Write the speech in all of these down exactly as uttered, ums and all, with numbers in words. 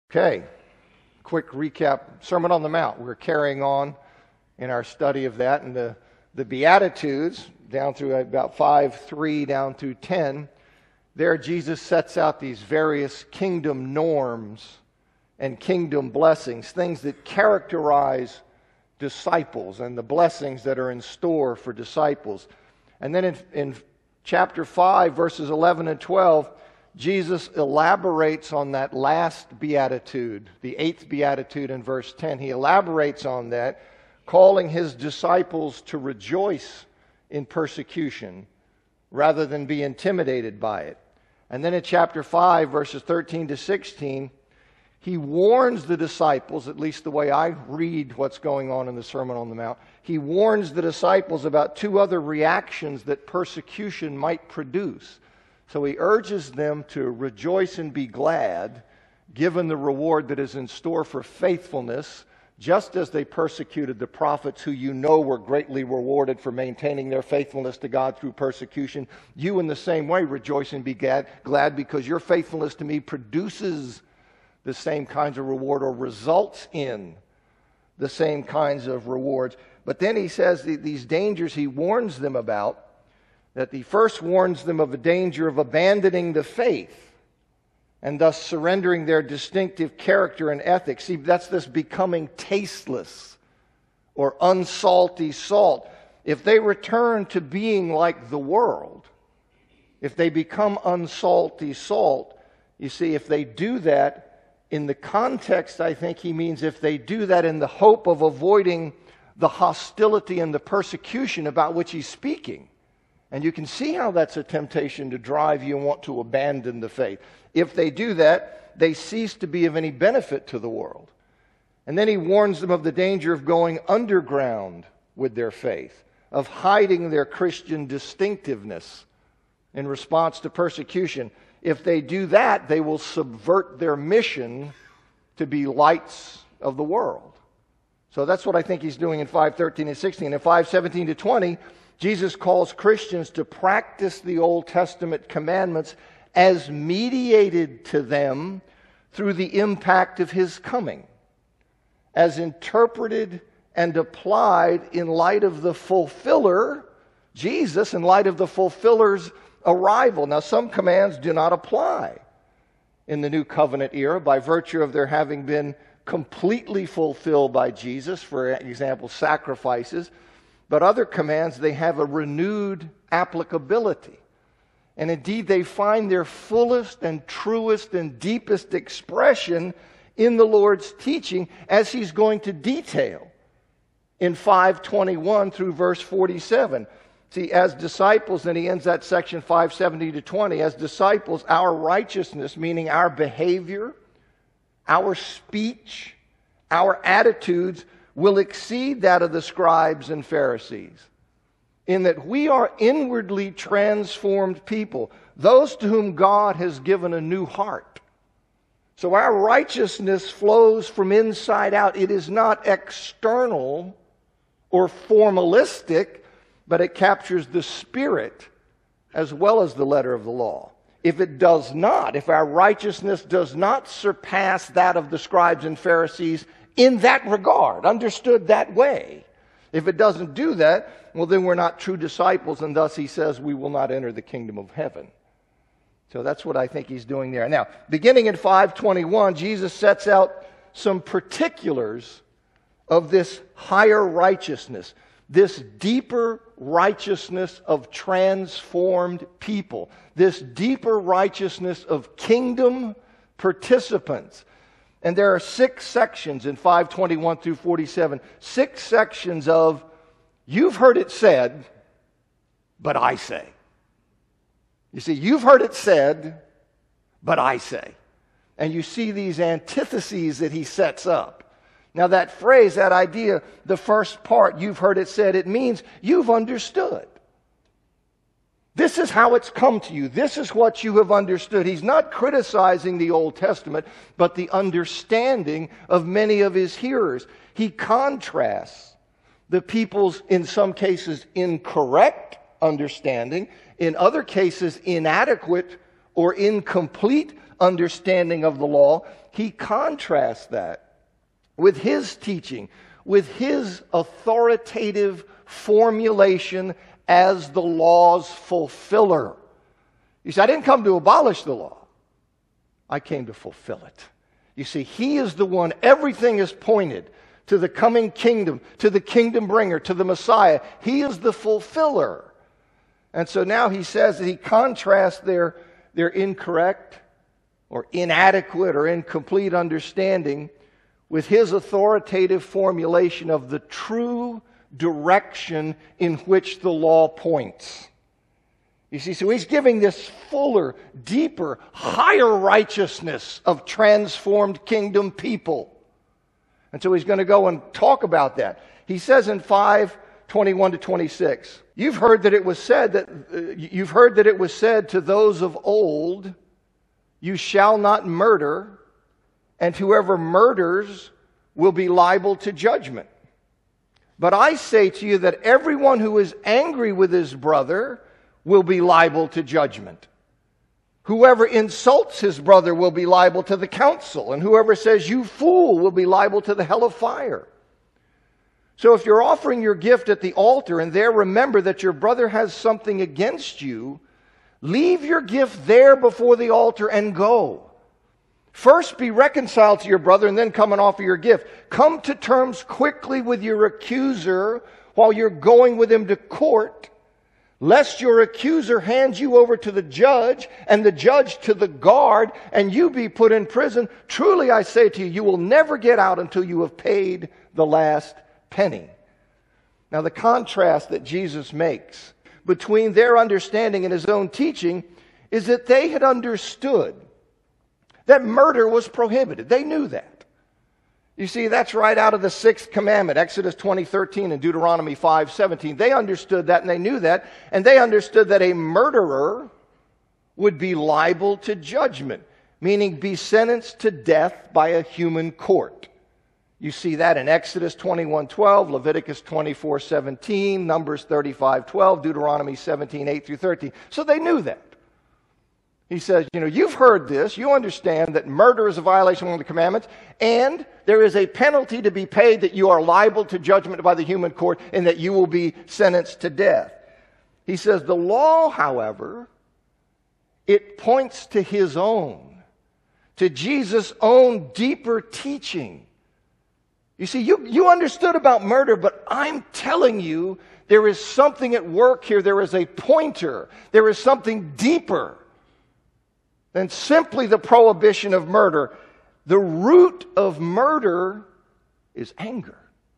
Okay, quick recap. Sermon on the Mount. We're carrying on in our study of that, and the, the Beatitudes, down through about five, three, down through ten, there Jesus sets out these various kingdom norms and kingdom blessings, things that characterize disciples and the blessings that are in store for disciples. And then in, in chapter five, verses eleven and twelve, Jesus elaborates on that last beatitude, the eighth beatitude in verse ten. He elaborates on that, calling his disciples to rejoice in persecution rather than be intimidated by it. And then in chapter five, verses thirteen to sixteen, he warns the disciples, at least the way I read what's going on in the Sermon on the Mount, he warns the disciples about two other reactions that persecution might produce. So he urges them to rejoice and be glad, given the reward that is in store for faithfulness, just as they persecuted the prophets who you know were greatly rewarded for maintaining their faithfulness to God through persecution. You in the same way rejoice and be glad, glad because your faithfulness to me produces the same kinds of reward or results in the same kinds of rewards. But then he says that these dangers he warns them about, that he first warns them of the danger of abandoning the faith and thus surrendering their distinctive character and ethics. See, that's this becoming tasteless or unsalty salt. If they return to being like the world, if they become unsalty salt, you see, if they do that, in the context, I think he means if they do that in the hope of avoiding the hostility and the persecution about which he's speaking. And you can see how that's a temptation to drive you and want to abandon the faith. If they do that, they cease to be of any benefit to the world. And then he warns them of the danger of going underground with their faith, of hiding their Christian distinctiveness in response to persecution. If they do that, they will subvert their mission to be lights of the world. So that's what I think he's doing in five thirteen and sixteen. In five seventeen to twenty, Jesus calls Christians to practice the Old Testament commandments as mediated to them through the impact of his coming, as interpreted and applied in light of the fulfiller, Jesus, in light of the fulfiller's arrival. Now, some commands do not apply in the New Covenant era by virtue of their having been completely fulfilled by Jesus, for example, sacrifices. But other commands, they have a renewed applicability. And indeed, they find their fullest and truest and deepest expression in the Lord's teaching, as he's going to detail in five twenty-one through verse forty-seven. See, as disciples, and he ends that section five seventy to twenty, as disciples, our righteousness, meaning our behavior, our speech, our attitudes, will exceed that of the scribes and Pharisees, in that we are inwardly transformed people, those to whom God has given a new heart. So our righteousness flows from inside out. It is not external or formalistic, but it captures the spirit as well as the letter of the law. If it does not, if our righteousness does not surpass that of the scribes and Pharisees in that regard, understood that way, if it doesn't do that, well, then we're not true disciples, and thus he says we will not enter the kingdom of heaven. So that's what I think he's doing there. Now, beginning in five twenty-one, Jesus sets out some particulars of this higher righteousness, this deeper righteousness of transformed people, this deeper righteousness of kingdom participants. And there are six sections in five twenty-one through forty-seven, six sections of, you've heard it said, but I say. You see, you've heard it said, but I say. And you see these antitheses that he sets up. Now that phrase, that idea, the first part, you've heard it said, it means you've understood. This is how it's come to you. This is what you have understood. He's not criticizing the Old Testament, but the understanding of many of his hearers. He contrasts the people's, in some cases, incorrect understanding, in other cases, inadequate or incomplete understanding of the law, he contrasts that with his teaching, with his authoritative formulation as the law's fulfiller. You see, I didn't come to abolish the law. I came to fulfill it. You see, he is the one, everything is pointed to the coming kingdom, to the kingdom bringer, to the Messiah. He is the fulfiller. And so now he says that he contrasts their, their incorrect or inadequate or incomplete understanding with his authoritative formulation of the true direction in which the law points. You see, so he's giving this fuller, deeper, higher righteousness of transformed kingdom people. And so he's going to go and talk about that. He says in five twenty-one to twenty-six, you've heard that it was said that uh, you've heard that it was said to those of old, you shall not murder, and whoever murders will be liable to judgment. But I say to you that everyone who is angry with his brother will be liable to judgment. Whoever insults his brother will be liable to the council, and whoever says, you fool, will be liable to the hell of fire. So if you're offering your gift at the altar and there remember that your brother has something against you, leave your gift there before the altar and go. First be reconciled to your brother and then come and offer your gift. Come to terms quickly with your accuser while you're going with him to court, lest your accuser hands you over to the judge and the judge to the guard and you be put in prison. Truly I say to you, you will never get out until you have paid the last penny. Now the contrast that Jesus makes between their understanding and his own teaching is that they had understood that murder was prohibited. They knew that. You see, that's right out of the sixth commandment, Exodus twenty thirteen and Deuteronomy five seventeen. They understood that and they knew that, and they understood that a murderer would be liable to judgment, meaning be sentenced to death by a human court. You see that in Exodus twenty-one twelve, Leviticus twenty-four seventeen, Numbers thirty-five twelve, Deuteronomy seventeen eight through thirteen. So they knew that. He says, you know, you've heard this. You understand that murder is a violation of the commandments, and there is a penalty to be paid that you are liable to judgment by the human court and that you will be sentenced to death. He says the law, however, it points to his own, to Jesus' own deeper teaching. You see, you, you understood about murder, but I'm telling you, there is something at work here. There is a pointer. There is something deeper than simply the prohibition of murder. The root of murder is anger.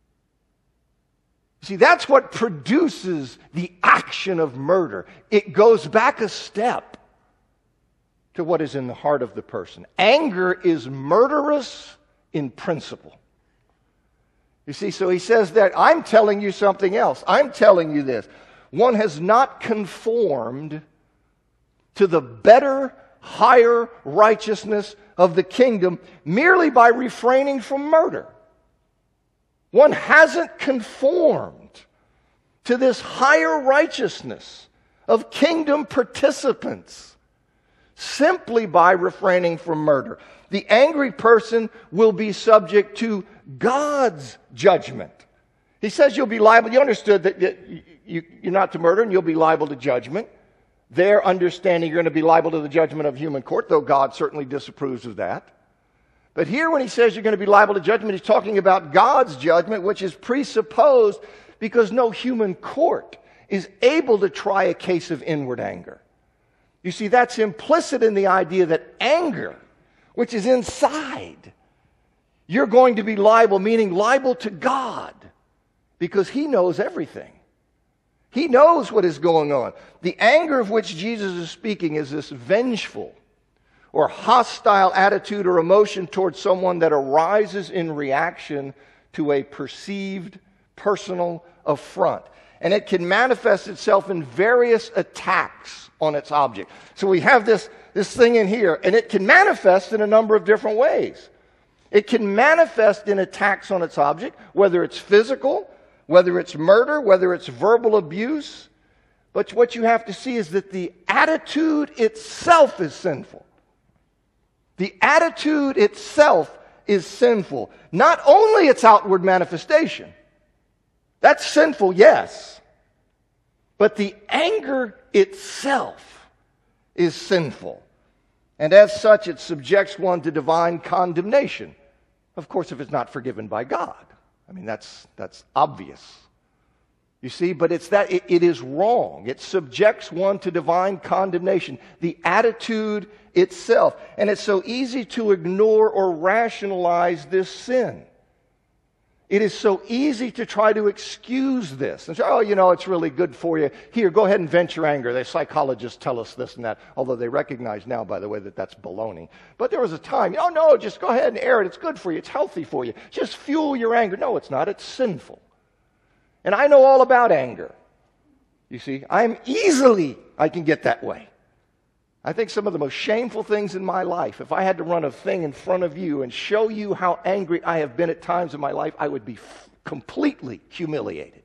See, that's what produces the action of murder. It goes back a step to what is in the heart of the person. Anger is murderous in principle. You see, so he says that I'm telling you something else. I'm telling you this. One has not conformed to the better, higher righteousness of the kingdom merely by refraining from murder. One hasn't conformed to this higher righteousness of kingdom participants simply by refraining from murder. The angry person will be subject to God's judgment. He says you'll be liable. You understood that, that you, you're not to murder and you'll be liable to judgment. Their understanding you're going to be liable to the judgment of human court, though God certainly disapproves of that. But here when he says you're going to be liable to judgment, he's talking about God's judgment, which is presupposed because no human court is able to try a case of inward anger. You see, that's implicit in the idea that anger, which is inside, you're going to be liable, meaning liable to God, because he knows everything. He knows what is going on. The anger of which Jesus is speaking is this vengeful or hostile attitude or emotion towards someone that arises in reaction to a perceived personal affront. And it can manifest itself in various attacks on its object. So we have this, this thing in here, and it can manifest in a number of different ways. It can manifest in attacks on its object, whether it's physical, whether it's murder, whether it's verbal abuse. But what you have to see is that the attitude itself is sinful. The attitude itself is sinful. Not only its outward manifestation. That's sinful, yes. But the anger itself is sinful. And as such, it subjects one to divine condemnation. Of course, if it's not forgiven by God. I mean, that's, that's obvious. You see, but it's that it, it is wrong. It subjects one to divine condemnation. The attitude itself. And it's so easy to ignore or rationalize this sin. It is so easy to try to excuse this and say, oh, you know, it's really good for you. Here, go ahead and vent your anger. The psychologists tell us this and that, although they recognize now, by the way, that that's baloney. But there was a time, oh, no, just go ahead and air it. It's good for you. It's healthy for you. Just fuel your anger. No, it's not. It's sinful. And I know all about anger. You see, I'm easily, I can get that way. I think some of the most shameful things in my life, if I had to run a thing in front of you and show you how angry I have been at times in my life, I would be f- completely humiliated.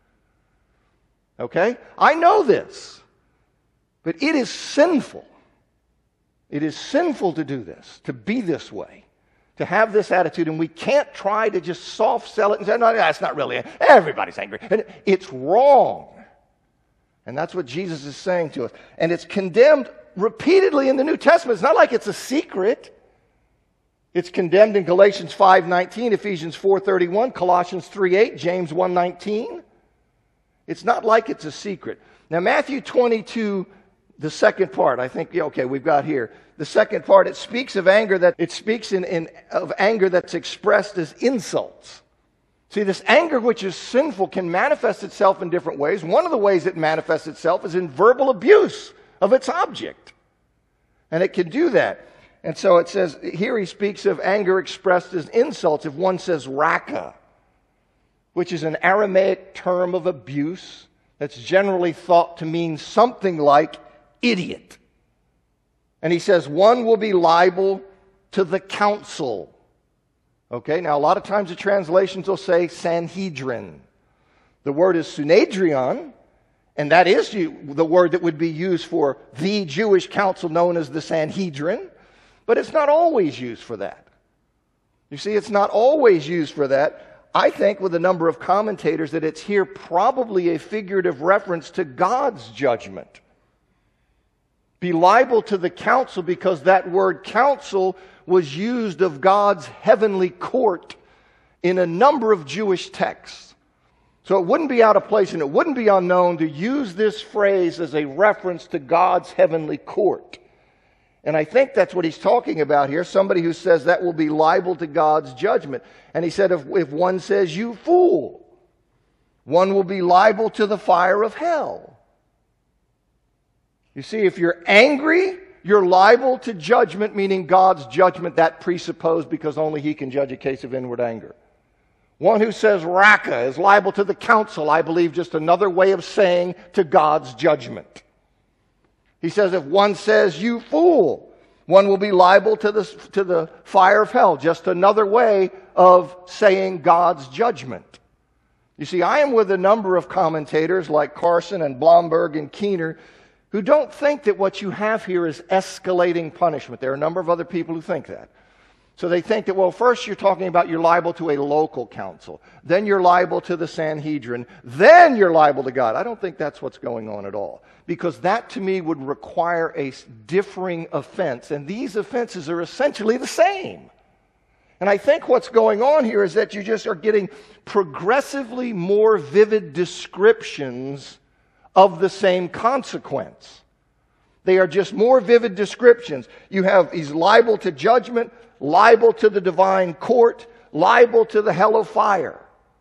Okay? I know this. But it is sinful. It is sinful to do this, to be this way, to have this attitude, and we can't try to just soft sell it and say, no, that's not really, everybody's angry. And it's wrong. And that's what Jesus is saying to us. And it's condemned repeatedly in the New Testament. It's not like it's a secret. It's condemned in Galatians five nineteen, Ephesians four thirty-one, Colossians three eight, James one nineteen. It's not like it's a secret. Now, Matthew twenty-two, the second part, I think, yeah, okay, we've got here. The second part, it speaks of anger that it speaks in, in of anger that's expressed as insults. See, this anger which is sinful can manifest itself in different ways. One of the ways it manifests itself is in verbal abuse of its object. And it can do that. And so it says, here he speaks of anger expressed as insults. If one says raka, which is an Aramaic term of abuse that's generally thought to mean something like idiot. And he says one will be liable to the council. Okay, now a lot of times the translations will say Sanhedrin. The word is sunedrion, and that is the word that would be used for the Jewish council known as the Sanhedrin, but it's not always used for that. You see, it's not always used for that. I think with a number of commentators that it's here probably a figurative reference to God's judgment. Be liable to the council because that word council was used of God's heavenly court in a number of Jewish texts. So it wouldn't be out of place and it wouldn't be unknown to use this phrase as a reference to God's heavenly court. And I think that's what he's talking about here. Somebody who says that will be liable to God's judgment. And he said if, if one says, you fool, one will be liable to the fire of hell. You see, if you're angry, you're liable to judgment, meaning God's judgment, that presupposed because only he can judge a case of inward anger. One who says raka is liable to the council, I believe, just another way of saying to God's judgment. He says if one says, you fool, one will be liable to the, to the fire of hell, just another way of saying God's judgment. You see, I am with a number of commentators like Carson and Blomberg and Keener who don't think that what you have here is escalating punishment. There are a number of other people who think that. So they think that, well, first you're talking about you're liable to a local council. Then you're liable to the Sanhedrin. Then you're liable to God. I don't think that's what's going on at all. Because that, to me, would require a differing offense. And these offenses are essentially the same. And I think what's going on here is that you just are getting progressively more vivid descriptions of the same consequence. They are just more vivid descriptions. You have, he's liable to judgment, liable to the divine court, liable to the hell of fire.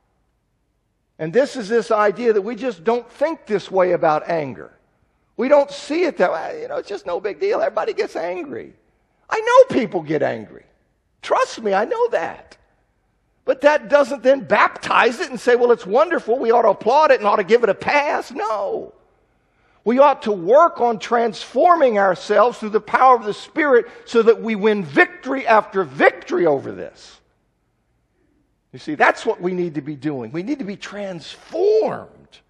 And this is this idea that we just don't think this way about anger. We don't see it that way. You know, it's just no big deal. Everybody gets angry. I know people get angry. Trust me, I know that. But that doesn't then baptize it and say, well, it's wonderful. We ought to applaud it and ought to give it a pass. No. We ought to work on transforming ourselves through the power of the Spirit so that we win victory after victory over this. You see, that's what we need to be doing. We need to be transformed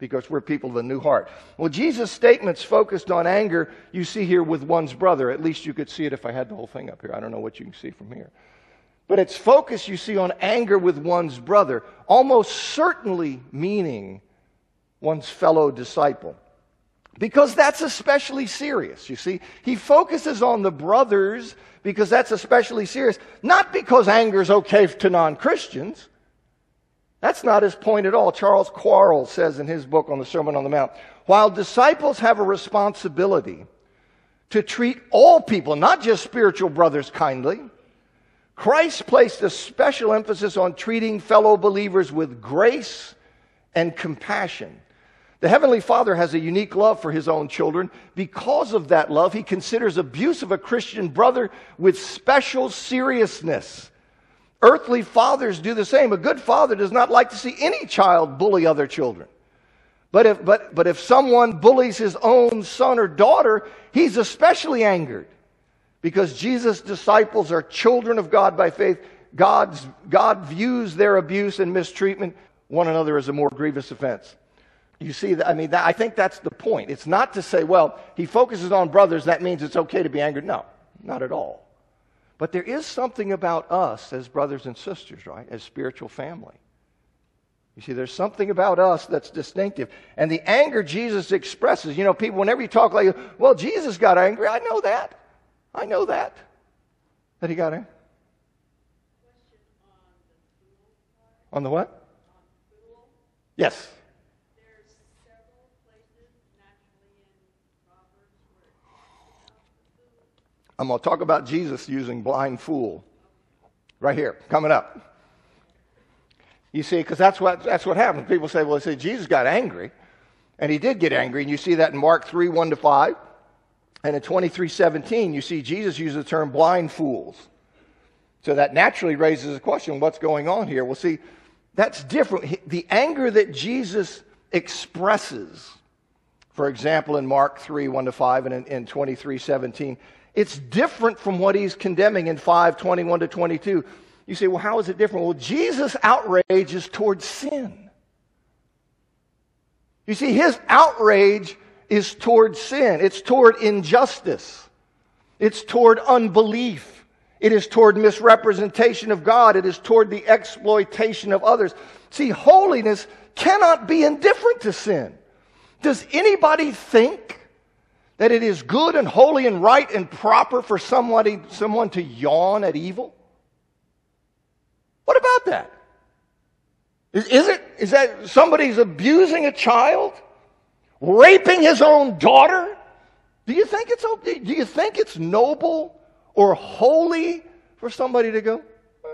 because we're people of a new heart. Well, Jesus' statements focused on anger, you see here with one's brother. At least you could see it if I had the whole thing up here. I don't know what you can see from here. But its focus, you see, on anger with one's brother, almost certainly meaning one's fellow disciple. Because that's especially serious, you see. He focuses on the brothers because that's especially serious. Not because anger is okay to non-Christians. That's not his point at all. Charles Quarles says in his book on the Sermon on the Mount, while disciples have a responsibility to treat all people, not just spiritual brothers, kindly, Christ placed a special emphasis on treating fellow believers with grace and compassion. The Heavenly Father has a unique love for His own children. Because of that love, He considers abuse of a Christian brother with special seriousness. Earthly fathers do the same. A good father does not like to see any child bully other children. But if, but, but if someone bullies his own son or daughter, he's especially angered. Because Jesus' disciples are children of God by faith. God's, God views their abuse and mistreatment one another as a more grievous offense. You see, I mean, that, I think that's the point. It's not to say, well, he focuses on brothers, that means it's okay to be angered. No, not at all. But there is something about us as brothers and sisters, right, as spiritual family. You see, there's something about us that's distinctive. And the anger Jesus expresses, you know, people, whenever you talk like, well, Jesus got angry, I know that. I know that. That he got angry. On the what? Yes. I'm going to talk about Jesus using blind fool right here, coming up. You see, because that's what, that's what happens. People say, well, they say Jesus got angry, and he did get angry, and you see that in Mark three, one to five. And in twenty-three seventeen, you see Jesus use the term blind fools. So that naturally raises a question, what's going on here? Well, see, that's different. The anger that Jesus expresses, for example, in Mark three, one to five, and in, in twenty-three seventeen, it's different from what he's condemning in five, twenty-one to twenty-two. You say, well, how is it different? Well, Jesus' outrage is towards sin. You see, his outrage is toward sin. It's toward injustice. It's toward unbelief. It is toward misrepresentation of God. It is toward the exploitation of others. See, holiness cannot be indifferent to sin. Does anybody think that it is good and holy and right and proper for somebody, someone to yawn at evil? What about that? Is, is it, is that somebody's abusing a child? Raping his own daughter? Do you think it's okay? Do you think it's noble or holy for somebody to go,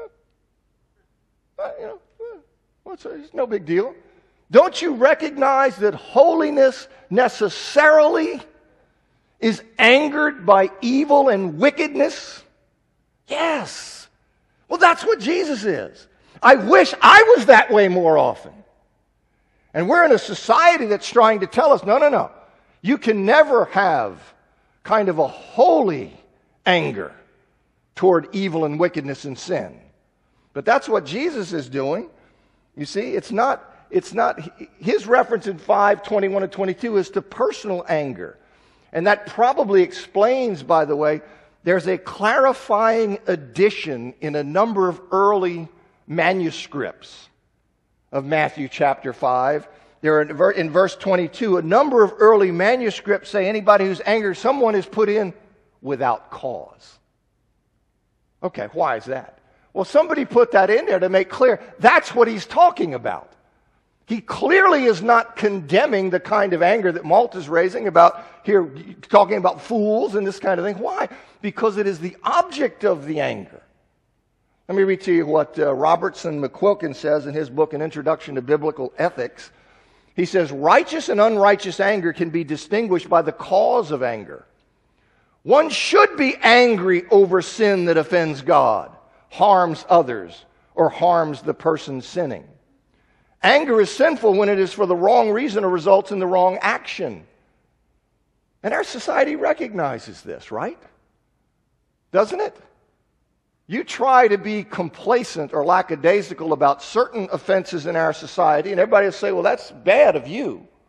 eh, you know, eh, what's a, it's no big deal? Don't you recognize that holiness necessarily is angered by evil and wickedness? Yes. Well, that's what Jesus is. I wish I was that way more often. And we're in a society that's trying to tell us, no, no, no. You can never have kind of a holy anger toward evil and wickedness and sin. But that's what Jesus is doing. You see, it's not, it's not, his reference in five, twenty-one and twenty-two is to personal anger. And that probably explains, by the way, there's a clarifying addition in a number of early manuscripts of Matthew chapter five. There are, in verse twenty-two, a number of early manuscripts say anybody who's angry, someone is put in without cause. Okay, why is that? Well, somebody put that in there to make clear that's what he's talking about. He clearly is not condemning the kind of anger that Malta's raising about here, talking about fools and this kind of thing. Why? Because it is the object of the anger. Let me read to you what uh, Robertson McQuilkin says in his book, An Introduction to Biblical Ethics. He says, righteous and unrighteous anger can be distinguished by the cause of anger. One should be angry over sin that offends God, harms others, or harms the person sinning. Anger is sinful when it is for the wrong reason or results in the wrong action. And our society recognizes this, right? Doesn't it? You try to be complacent or lackadaisical about certain offenses in our society, and everybody will say, well, that's bad of you.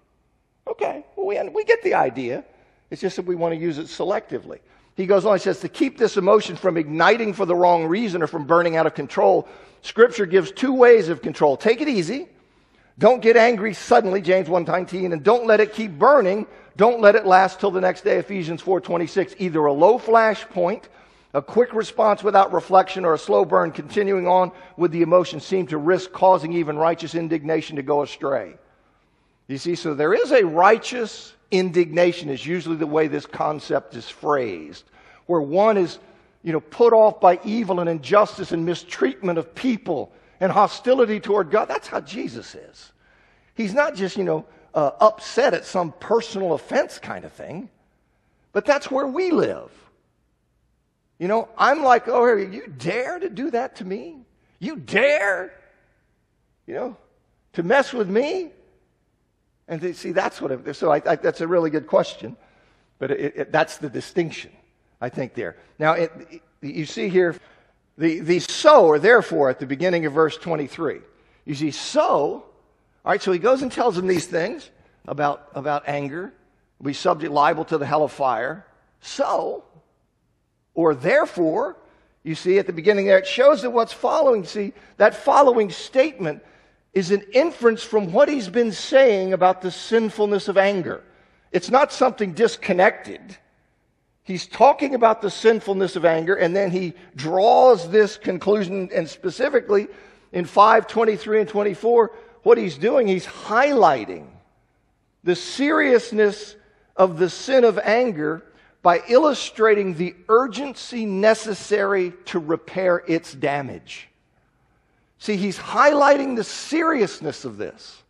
Okay, well, we, we get the idea. It's just that we want to use it selectively. He goes on, he says, to keep this emotion from igniting for the wrong reason or from burning out of control, Scripture gives two ways of control. Take it easy. Don't get angry suddenly, James one nineteen, and don't let it keep burning. Don't let it last till the next day, Ephesians four twenty-six. Either a low flash point, a quick response without reflection, or a slow burn continuing on with the emotion seem to risk causing even righteous indignation to go astray. You see, so there is a righteous indignation is usually the way this concept is phrased, where one is, you know, put off by evil and injustice and mistreatment of people and hostility toward God. That's how Jesus is. He's not just, you know, uh, upset at some personal offense kind of thing, but that's where we live. You know, I'm like, oh, you dare to do that to me? You dare, you know, to mess with me? And they, see, that's what. It, so I, I, that's a really good question, but it, it, that's the distinction, I think, there. Now, it, it, you see here, the the so or therefore at the beginning of verse twenty-three. You see, so, all right. So he goes and tells them these things about about anger, be subject liable to the hell of fire. So, or therefore, you see at the beginning there, it shows that what's following. See, that following statement is an inference from what he's been saying about the sinfulness of anger. It's not something disconnected. He's talking about the sinfulness of anger, and then he draws this conclusion, and specifically in five twenty-three and twenty-four, what he's doing, he's highlighting the seriousness of the sin of anger by illustrating the urgency necessary to repair its damage. See, he's highlighting the seriousness of this.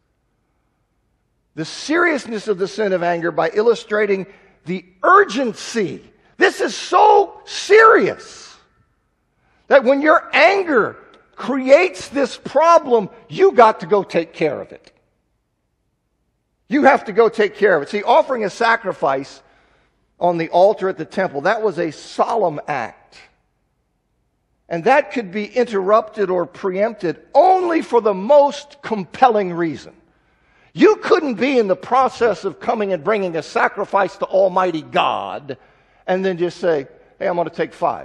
The seriousness of the sin of anger by illustrating the urgency. This is so serious that when your anger creates this problem, you got to go take care of it. You have to go take care of it. See, offering a sacrifice on the altar at the temple, that was a solemn act. And that could be interrupted or preempted only for the most compelling reason. You couldn't be in the process of coming and bringing a sacrifice to Almighty God and then just say, hey, I'm going to take five.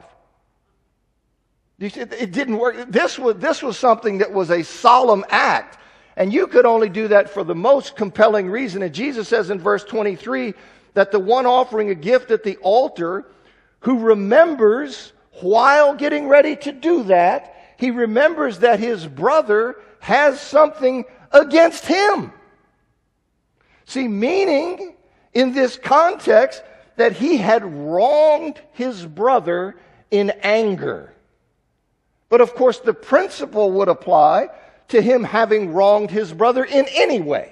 You see, it didn't work. This was, this was something that was a solemn act. And you could only do that for the most compelling reason. And Jesus says in verse twenty-three that the one offering a gift at the altar who remembers while getting ready to do that, he remembers that his brother has something against him. See, meaning in this context that he had wronged his brother in anger. But of course, the principle would apply to him having wronged his brother in any way.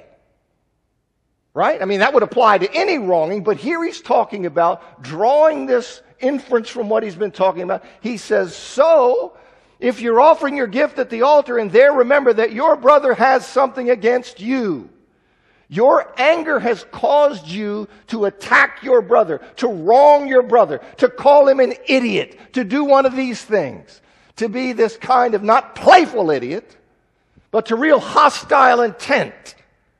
Right? I mean, that would apply to any wronging, but here he's talking about drawing this inference from what he's been talking about. He says, so, if you're offering your gift at the altar and there remember that your brother has something against you, your anger has caused you to attack your brother, to wrong your brother, to call him an idiot, to do one of these things, to be this kind of not playful idiot, but to real hostile intent.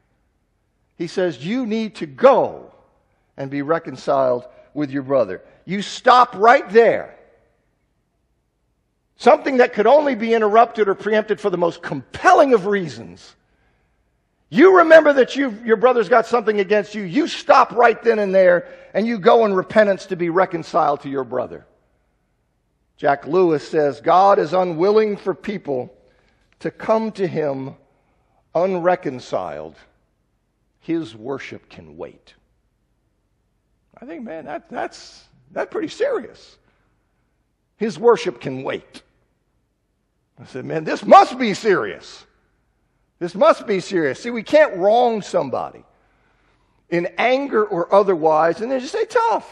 He says, you need to go and be reconciled with your brother. You stop right there. Something that could only be interrupted or preempted for the most compelling of reasons. You remember that you've, your brother's got something against you. You stop right then and there, and you go in repentance to be reconciled to your brother. Jack Lewis says, God is unwilling for people to come to him unreconciled. His worship can wait. I think, man, that, that's, that's pretty serious. His worship can wait. I said, man, this must be serious. This must be serious. See, we can't wrong somebody in anger or otherwise and then just say, tough.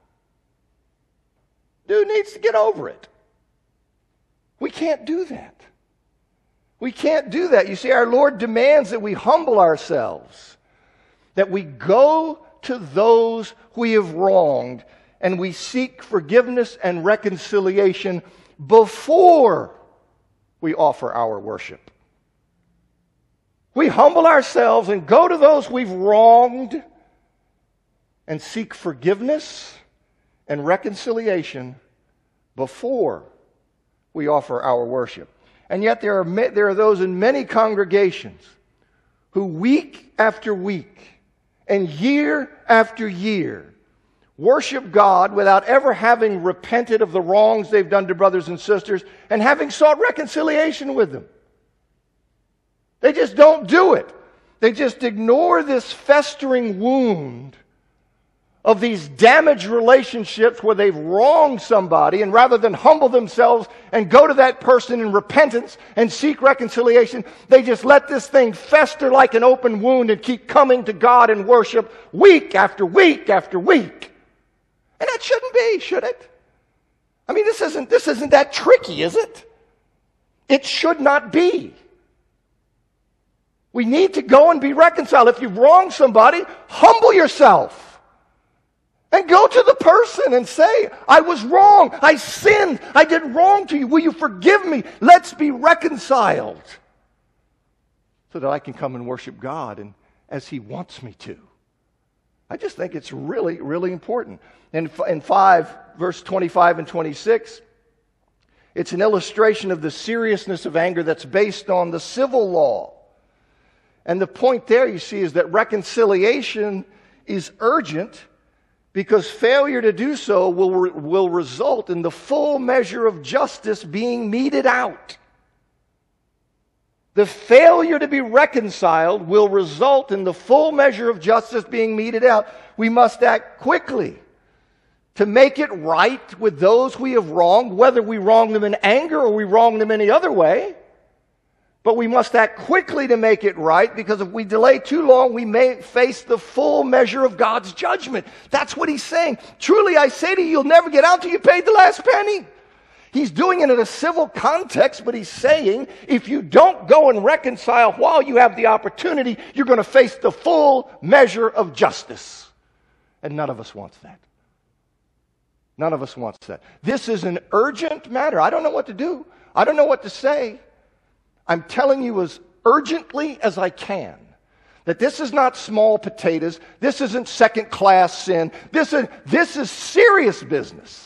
Dude needs to get over it. We can't do that. We can't do that. You see, our Lord demands that we humble ourselves, that we go to those we have wronged and we seek forgiveness and reconciliation before we offer our worship. We humble ourselves and go to those we've wronged and seek forgiveness and reconciliation before we offer our worship. And yet there are, there are those in many congregations who week after week and year after year worship God without ever having repented of the wrongs they've done to brothers and sisters and having sought reconciliation with them. They just don't do it. They just ignore this festering wound of these damaged relationships where they've wronged somebody, and rather than humble themselves and go to that person in repentance and seek reconciliation, they just let this thing fester like an open wound and keep coming to God in worship week after week after week. And that shouldn't be, should it? I mean, this isn't, this isn't that tricky, is it? It should not be. We need to go and be reconciled. If you've wronged somebody, humble yourself. And go to the person and say, I was wrong. I sinned. I did wrong to you. Will you forgive me? Let's be reconciled. So that I can come and worship God and as He wants me to. I just think it's really, really important. In, in five, verse twenty-five and twenty-six, it's an illustration of the seriousness of anger that's based on the civil law. And the point there, you see, is that reconciliation is urgent, because failure to do so will, will result in the full measure of justice being meted out. The failure to be reconciled will result in the full measure of justice being meted out. We must act quickly to make it right with those we have wronged, whether we wrong them in anger or we wrong them any other way. But we must act quickly to make it right, because if we delay too long, we may face the full measure of God's judgment. That's what He's saying. Truly, I say to you, you'll never get out till you paid the last penny. He's doing it in a civil context, but He's saying, if you don't go and reconcile while you have the opportunity, you're going to face the full measure of justice. And none of us wants that. None of us wants that. This is an urgent matter. I don't know what to do. I don't know what to say. I'm telling you as urgently as I can that this is not small potatoes. This isn't second-class sin. This is, this is serious business.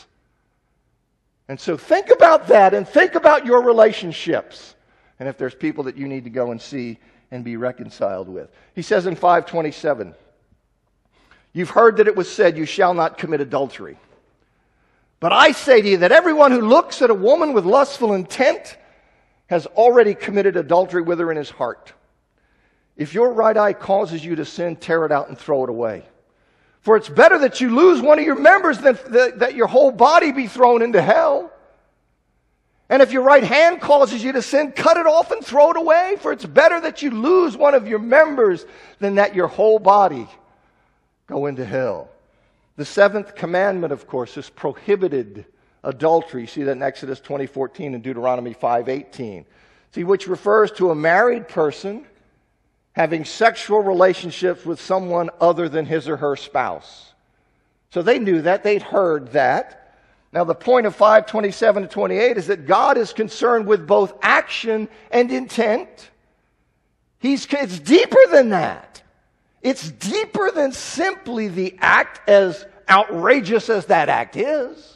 And so think about that and think about your relationships. And if there's people that you need to go and see and be reconciled with. He says in five twenty-seven, you've heard that it was said, you shall not commit adultery. But I say to you that everyone who looks at a woman with lustful intent has already committed adultery with her in his heart. If your right eye causes you to sin, tear it out and throw it away. For it's better that you lose one of your members than that, that your whole body be thrown into hell. And if your right hand causes you to sin, cut it off and throw it away. For it's better that you lose one of your members than that your whole body go into hell. The seventh commandment, of course, is prohibited adultery. You see that in Exodus twenty fourteen and Deuteronomy five eighteen. See, which refers to a married person having sexual relationships with someone other than his or her spouse. So they knew that. They'd heard that. Now the point of five twenty-seven to twenty-eight is that God is concerned with both action and intent. He's, it's deeper than that. It's deeper than simply the act, as outrageous as that act is.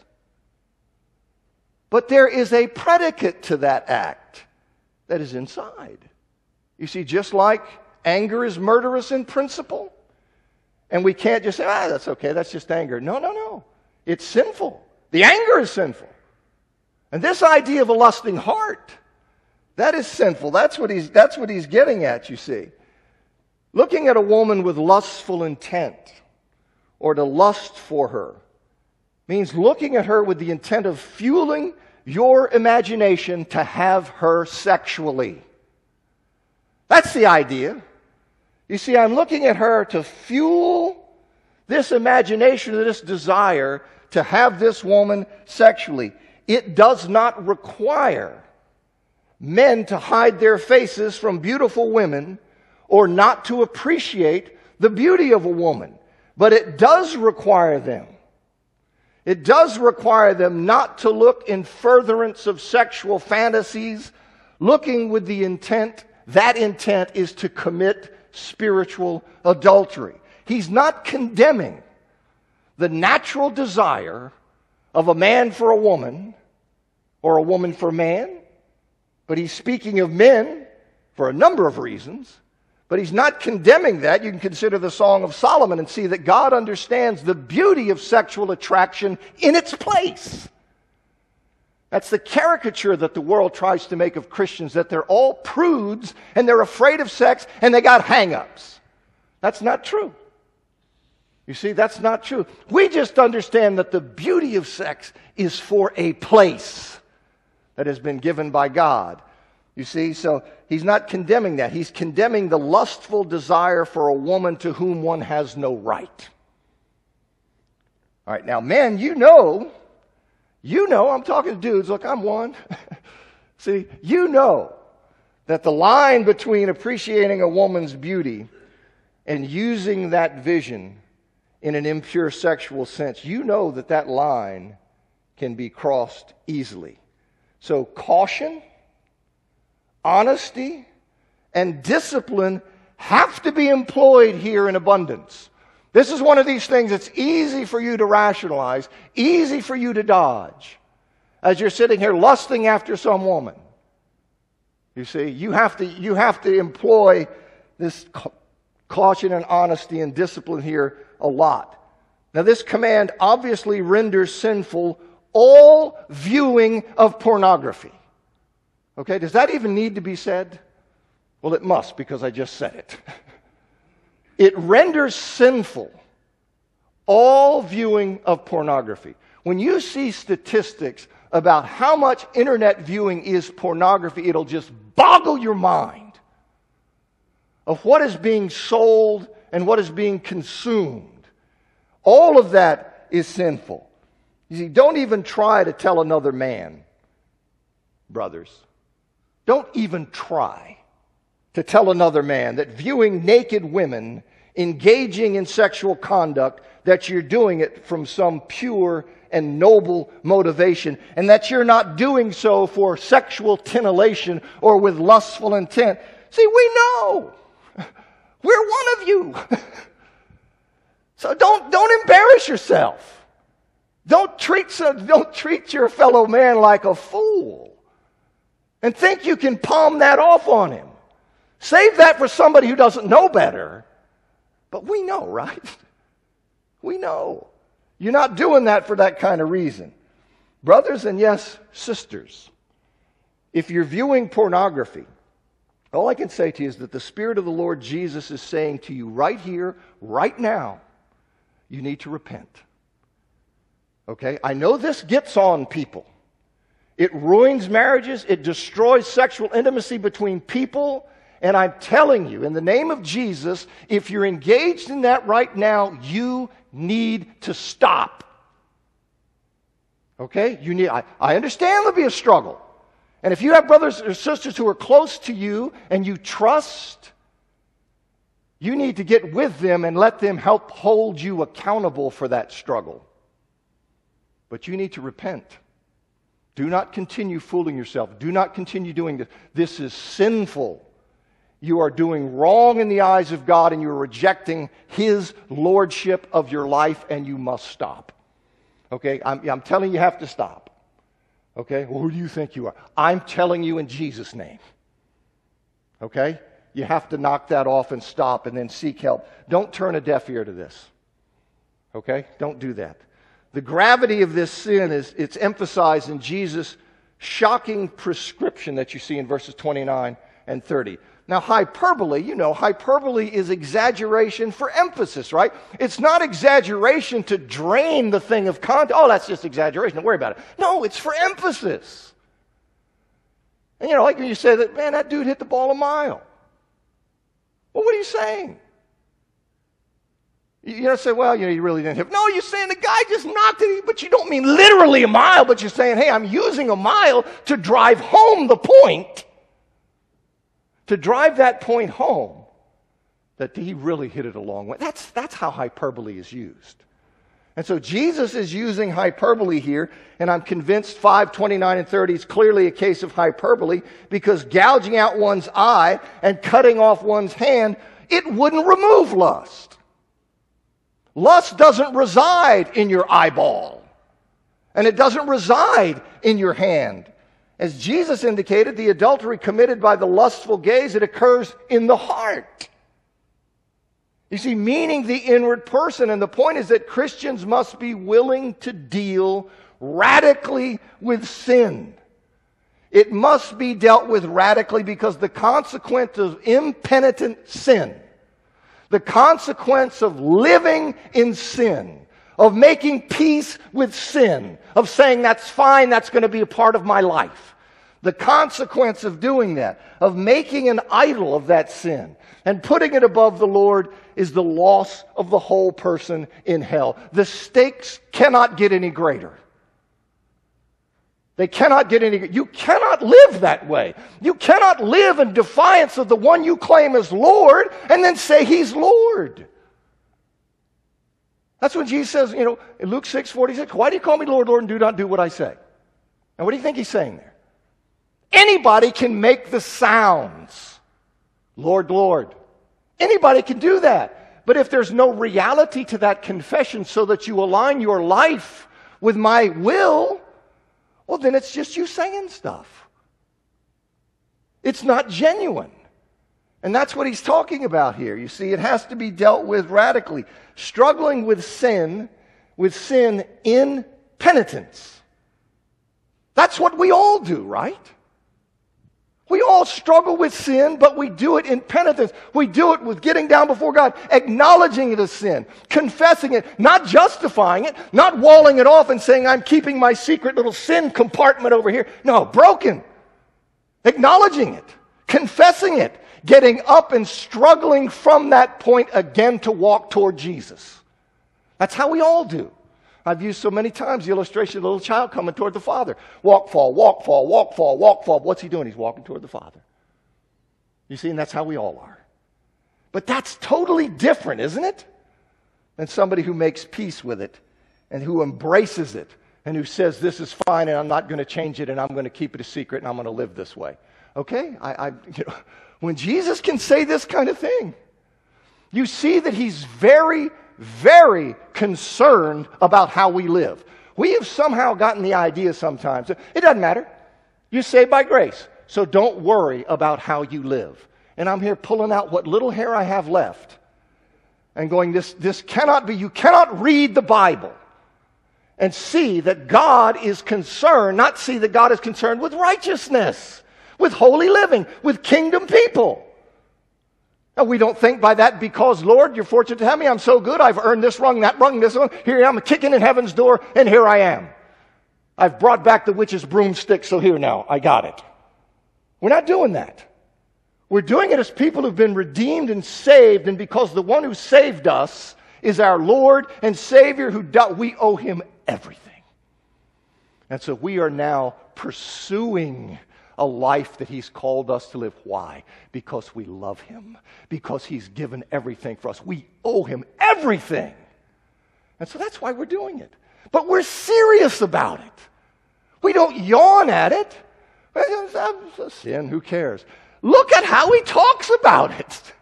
But there is a predicate to that act that is inside. You see, just like anger is murderous in principle, and we can't just say, ah, that's okay, that's just anger. No, no, no. It's sinful. The anger is sinful. And this idea of a lusting heart, that is sinful. That's what he's, that's what he's getting at, you see. Looking at a woman with lustful intent, or to lust for her, means looking at her with the intent of fueling your imagination to have her sexually. That's the idea. You see, I'm looking at her to fuel this imagination, this desire to have this woman sexually. It does not require men to hide their faces from beautiful women or not to appreciate the beauty of a woman. But it does require them. It does require them not to look in furtherance of sexual fantasies, looking with the intent, that intent is to commit spiritual adultery. He's not condemning the natural desire of a man for a woman or a woman for a man, but he's speaking of men for a number of reasons. But he's not condemning that. You can consider the Song of Solomon and see that God understands the beauty of sexual attraction in its place. That's the caricature that the world tries to make of Christians, that they're all prudes and they're afraid of sex and they got hang-ups. That's not true. You see, that's not true. We just understand that the beauty of sex is for a place that has been given by God. You see, so he's not condemning that. He's condemning the lustful desire for a woman to whom one has no right. All right, now men, you know, you know, I'm talking to dudes, look, I'm one. See, you know that the line between appreciating a woman's beauty and using that vision in an impure sexual sense, you know that that line can be crossed easily. So caution, honesty, and discipline have to be employed here in abundance. This is one of these things that's easy for you to rationalize, easy for you to dodge. As you're sitting here lusting after some woman, you see, you have to, you have to employ this caution and honesty and discipline here a lot. Now, this command obviously renders sinful all viewing of pornography. Okay, does that even need to be said? Well, it must, because I just said it. It renders sinful all viewing of pornography. When you see statistics about how much internet viewing is pornography, it'll just boggle your mind of what is being sold and what is being consumed. All of that is sinful. You see, don't even try to tell another man, brothers, don't even try to tell another man that viewing naked women engaging in sexual conduct, that you're doing it from some pure and noble motivation, and that you're not doing so for sexual titillation or with lustful intent. See, we know. We're one of you. So don't, don't embarrass yourself. Don't treat, don't treat your fellow man like a fool and think you can palm that off on him. Save that for somebody who doesn't know better. But we know, right? We know. You're not doing that for that kind of reason. Brothers and yes, sisters, if you're viewing pornography, all I can say to you is that the Spirit of the Lord Jesus is saying to you right here, right now, you need to repent. Okay? I know this gets on people. It ruins marriages. It destroys sexual intimacy between people. And I'm telling you, in the name of Jesus, if you're engaged in that right now, you need to stop. Okay? You need. I, I understand there'll be a struggle. And if you have brothers or sisters who are close to you and you trust, you need to get with them and let them help hold you accountable for that struggle. But you need to repent. Do not continue fooling yourself. Do not continue doing this. This is sinful. You are doing wrong in the eyes of God, and you're rejecting His lordship of your life, and you must stop. Okay? I'm, I'm telling you, you have to stop. Okay? Well, who do you think you are? I'm telling you in Jesus' name. Okay? You have to knock that off and stop and then seek help. Don't turn a deaf ear to this. Okay? Don't do that. The gravity of this sin is it's emphasized in Jesus' shocking prescription that you see in verses twenty-nine and thirty. Now, hyperbole, you know, hyperbole is exaggeration for emphasis, right? It's not exaggeration to drain the thing of content. Oh, that's just exaggeration. Don't worry about it. No, it's for emphasis. And, you know, like when you say that, man, that dude hit the ball a mile. Well, what are you saying? You don't say, well, you know, you really didn't hit. No, you're saying the guy just knocked it, but you don't mean literally a mile, but you're saying, hey, I'm using a mile to drive home the point. To drive that point home, that he really hit it a long way. That's, that's how hyperbole is used. And so Jesus is using hyperbole here, and I'm convinced five, twenty-nine, and thirty is clearly a case of hyperbole, because gouging out one's eye and cutting off one's hand, it wouldn't remove lust. Lust doesn't reside in your eyeball, and it doesn't reside in your hand. As Jesus indicated, the adultery committed by the lustful gaze, it occurs in the heart. You see, meaning the inward person. And the point is that Christians must be willing to deal radically with sin. It must be dealt with radically because the consequence of impenitent sin, the consequence of living in sin, of making peace with sin, of saying that's fine, that's going to be a part of my life. The consequence of doing that, of making an idol of that sin and putting it above the Lord, is the loss of the whole person in hell. The stakes cannot get any greater. They cannot get any greater. You cannot live that way. You cannot live in defiance of the one you claim as Lord and then say He's Lord. That's when Jesus says, you know, in Luke six forty-six, why do you call me Lord, Lord, and do not do what I say? And what do you think He's saying there? Anybody can make the sounds, Lord, Lord. Anybody can do that. But if there's no reality to that confession so that you align your life with my will, well, then it's just you saying stuff. It's not genuine. And that's what he's talking about here. You see, it has to be dealt with radically. Struggling with sin, with sin in penitence. That's what we all do, right? We all struggle with sin, but we do it in penitence. We do it with getting down before God, acknowledging it as sin, confessing it, not justifying it, not walling it off and saying, I'm keeping my secret little sin compartment over here. No, broken. Acknowledging it, confessing it, getting up and struggling from that point again to walk toward Jesus. That's how we all do. I've used so many times the illustration of the little child coming toward the Father. Walk, fall, walk, fall, walk, fall, walk, fall. What's he doing? He's walking toward the Father. You see, and that's how we all are. But that's totally different, isn't it? Than somebody who makes peace with it and who embraces it and who says, this is fine and I'm not going to change it and I'm going to keep it a secret and I'm going to live this way. Okay? I, I, you know, when Jesus can say this kind of thing, you see that He's very very concerned about how we live. We have somehow gotten the idea sometimes. It doesn't matter. You're saved by grace. So don't worry about how you live. And I'm here pulling out what little hair I have left and going, this, this cannot be, you cannot read the Bible and see that God is concerned, not see that God is concerned with righteousness, with holy living, with kingdom people. Now, we don't think by that because, Lord, you're fortunate to have me. I'm so good. I've earned this rung, that rung, this one. Here I am kicking in heaven's door, and here I am. I've brought back the witch's broomstick, so here now, I got it. We're not doing that. We're doing it as people who've been redeemed and saved, and because the one who saved us is our Lord and Savior, who do, we owe Him everything. And so we are now pursuing a life that He's called us to live. Why? Because we love Him. Because He's given everything for us. We owe Him everything. And so that's why we're doing it. But we're serious about it. We don't yawn at it. It's a sin, who cares? Look at how he talks about it.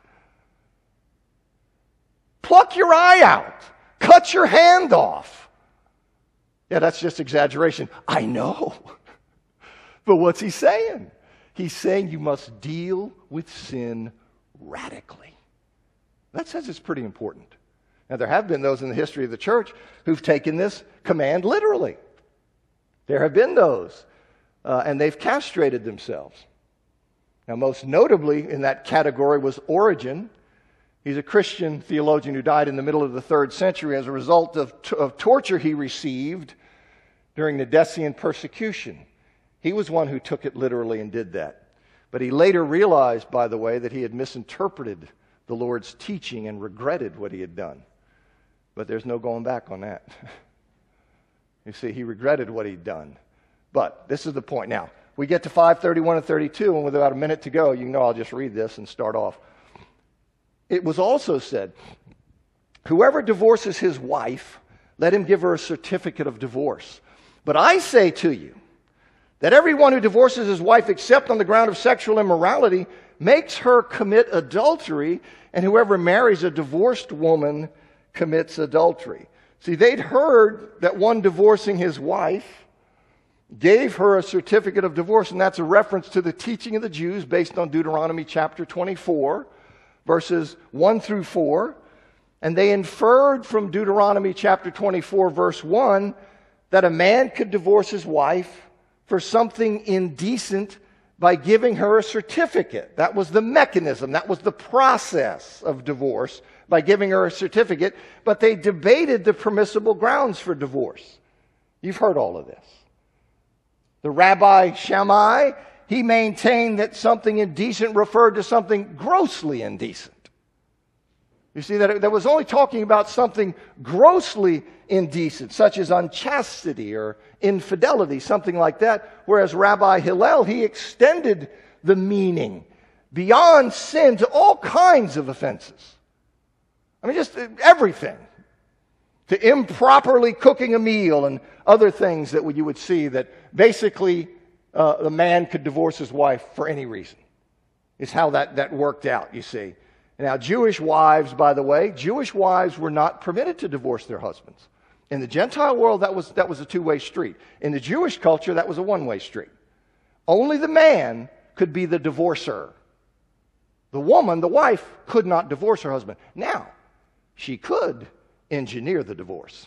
Pluck your eye out. Cut your hand off. Yeah, that's just exaggeration. I know. But what's he saying? He's saying you must deal with sin radically. That says it's pretty important. Now, there have been those in the history of the church who've taken this command literally. There have been those, uh, and they've castrated themselves. Now, most notably in that category was Origen. He's a Christian theologian who died in the middle of the third century as a result of, t- of torture he received during the Decian persecution. He was one who took it literally and did that. But he later realized, by the way, that he had misinterpreted the Lord's teaching and regretted what he had done. But there's no going back on that. You see, he regretted what he'd done. But this is the point. Now, we get to five thirty-one and thirty-two, and with about a minute to go, you know I'll just read this and start off. It was also said, whoever divorces his wife, let him give her a certificate of divorce. But I say to you, that everyone who divorces his wife except on the ground of sexual immorality makes her commit adultery, and whoever marries a divorced woman commits adultery. See, they'd heard that one divorcing his wife gave her a certificate of divorce, and that's a reference to the teaching of the Jews based on Deuteronomy chapter twenty-four, verses one through four. And they inferred from Deuteronomy chapter twenty-four, verse one, that a man could divorce his wife for something indecent by giving her a certificate. That was the mechanism. That was the process of divorce, by giving her a certificate. But they debated the permissible grounds for divorce. You've heard all of this. The Rabbi Shammai, he maintained that something indecent referred to something grossly indecent. You see, that that was only talking about something grossly indecent, such as unchastity or infidelity, something like that. Whereas Rabbi Hillel, he extended the meaning beyond sin to all kinds of offenses. I mean, just everything. To improperly cooking a meal and other things that you would see that basically uh, a man could divorce his wife for any reason. Is how that, that worked out, you see. Now, Jewish wives, by the way, Jewish wives were not permitted to divorce their husbands. In the Gentile world, that was, that was a two-way street. In the Jewish culture, that was a one-way street. Only the man could be the divorcer. The woman, the wife, could not divorce her husband. Now, she could engineer the divorce.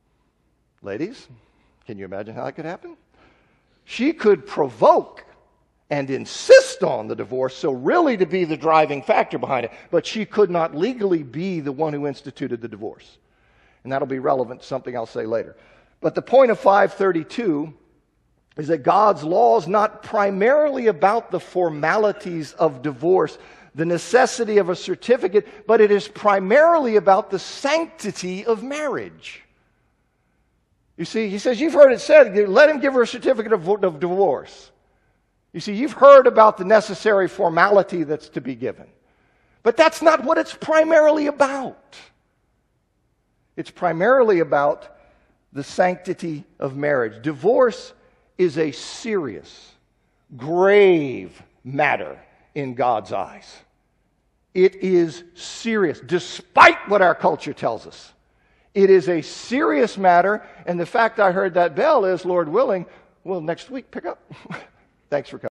Ladies, can you imagine how that could happen? She could provoke and insist on the divorce, so really to be the driving factor behind it. But she could not legally be the one who instituted the divorce. And that'll be relevant to something I'll say later. But the point of five thirty-two is that God's law is not primarily about the formalities of divorce, the necessity of a certificate, but it is primarily about the sanctity of marriage. You see, he says, you've heard it said, let him give her a certificate of, of divorce. You see, you've heard about the necessary formality that's to be given. But that's not what it's primarily about. It's primarily about the sanctity of marriage. Divorce is a serious, grave matter in God's eyes. It is serious, despite what our culture tells us. It is a serious matter, and the fact I heard that bell is, Lord willing, we'll next week pick up. Thanks for coming.